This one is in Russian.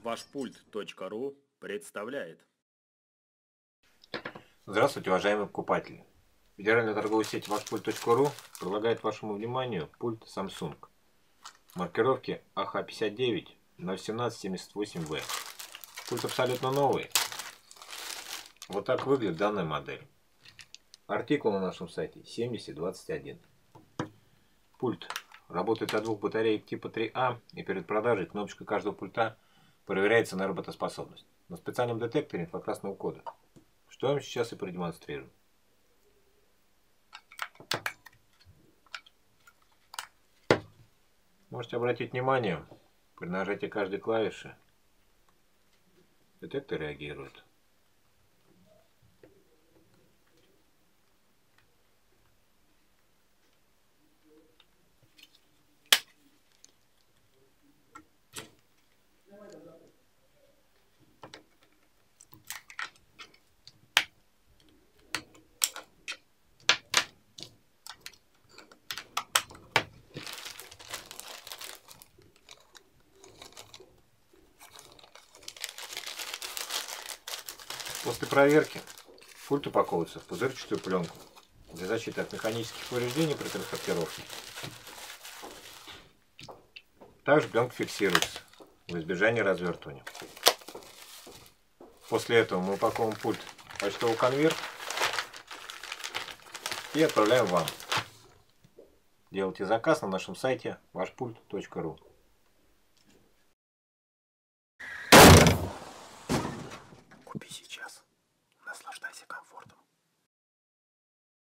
Вашпульт.ру представляет. Здравствуйте, уважаемые покупатели! Федеральная торговая сеть Вашпульт.ру предлагает вашему вниманию пульт Samsung маркировки AH59 01778V. Пульт абсолютно новый. Вот так выглядит данная модель. Артикул на нашем сайте 7021. Пульт работает от двух батареек типа 3А, и перед продажей кнопочкой каждого пульта проверяется на работоспособность на специальном детекторе инфракрасного кода, что я вам сейчас и продемонстрирую. Можете обратить внимание, при нажатии каждой клавиши детектор реагирует. После проверки пульт упаковывается в пузырчатую пленку для защиты от механических повреждений при транспортировке. Также пленка фиксируется в избежание развертывания. После этого мы упаковываем пульт в почтовый конверт и отправляем вам. Делайте заказ на нашем сайте вашпульт.ру.